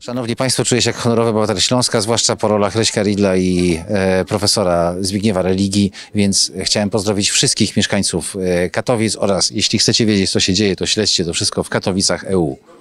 Szanowni Państwo, czuję się jak honorowy obywatel Śląska, zwłaszcza po rolach Leśka Ridla i profesora Zbigniewa Religii, więc chciałem pozdrowić wszystkich mieszkańców Katowic oraz jeśli chcecie wiedzieć, co się dzieje, to śledźcie to wszystko w Katowicach EU.